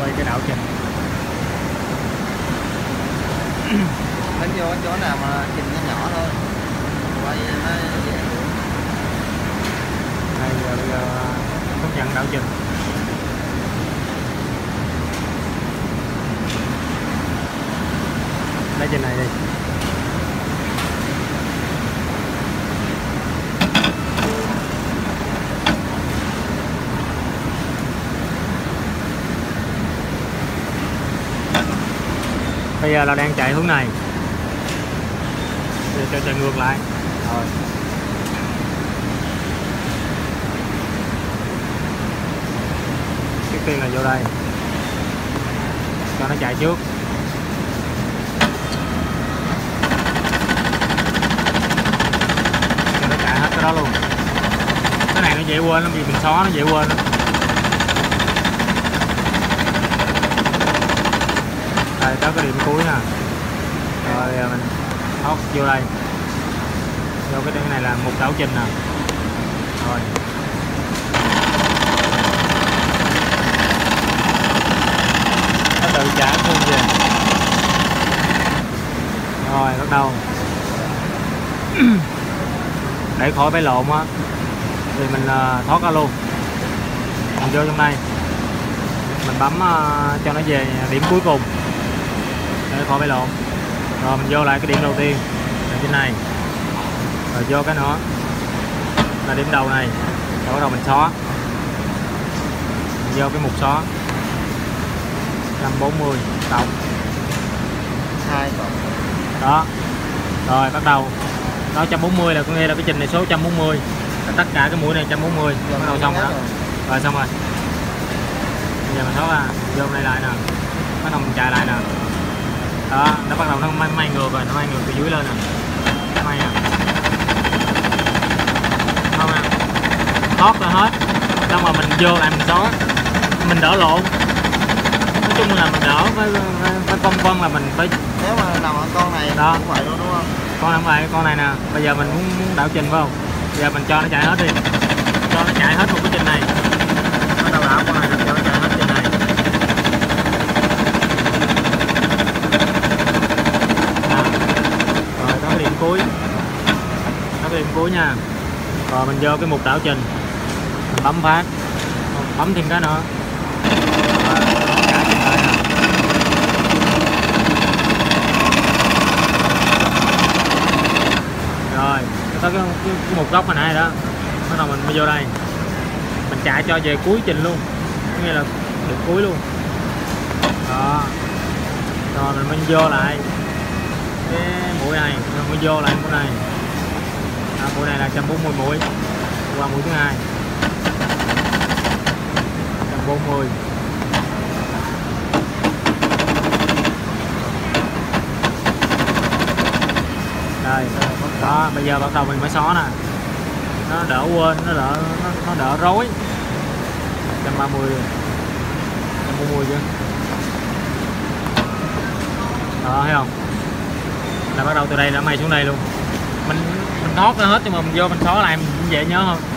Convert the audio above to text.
quay cái đảo trình. Đánh vô chỗ nào mà trình nó nhỏ thôi, quay nó dễ. Đây giờ bây giờ công nhận đảo trình. Lấy trên này đi. Bây giờ là đang chạy hướng này. Bây giờ cho chạy ngược lại. Rồi. Trước tiên là vô đây. Cho nó chạy trước. Cho nó chạy hết cái đó luôn. Cái này nó dễ quên lắm vì mình xóa nó dễ quên lắm. Đây tới cái điểm cuối nè. Rồi mình hốt vô đây. Vô cái này là một đảo trình nè. Rồi. Nó tự trả luôn về. Rồi bắt đầu. Để khỏi phải lộn á thì mình thoát ra luôn. Mình vô trong đây. Mình bấm cho nó về điểm cuối cùng để khỏi phải lộn. Rồi mình vô lại cái điểm đầu tiên là trên này, rồi vô cái nữa là điểm đầu này, rồi bắt đầu mình xóa. Mình vô cái mục xóa 140 cộng 2 cộng đó. Rồi bắt đầu đó 140 là có nghĩa là cái trình này số 140, tất cả cái mũi này 140 bắt đầu xong rồi đó. Rồi xong rồi. Bây giờ mình xóa ra, vô đây lại nè, bắt đầu mình chạy lại nè. Đó, nó bắt đầu nó may ngược rồi, nó may ngược từ dưới lên nè. May nè. Không nè. Thoát ra hết. Xong rồi mình vô lại mình xóa. Mình đỡ lộn. Nói chung là mình đỡ phải phân là mình phải. Nếu mà nằm ở con này đó cũng vậy luôn đúng không? Con không vậy, con này nè. Bây giờ mình muốn đảo trình phải không? Bây giờ mình cho nó chạy hết đi. Cho nó chạy hết một cái trình này. Bắt đầu đảo con này cho nó chạy hết trình này. Điểm cuối, đó cái điểm cuối nha. Rồi mình vô cái mục đảo trình, mình bấm phát, bấm thêm cái nữa. Rồi tới cái mục góc hồi nãy đó, bắt đầu mình mới vô đây, mình chạy cho về cuối trình luôn, có nghĩa là điểm cuối luôn. Đó, rồi mình mới vô lại cái mũi này, rồi mới vô lại mũi này. Đó, mũi này là 140 mũi qua mũi thứ hai 140. Đây đó, bây giờ bắt đầu mình mới xóa nè, nó đỡ quên, nó đỡ rối. 130 140 chứ đó, thấy không? Là bắt đầu từ đây là may xuống đây luôn. Mình thoát ra hết, nhưng mà mình vô mình xóa lại mình dễ nhớ hơn.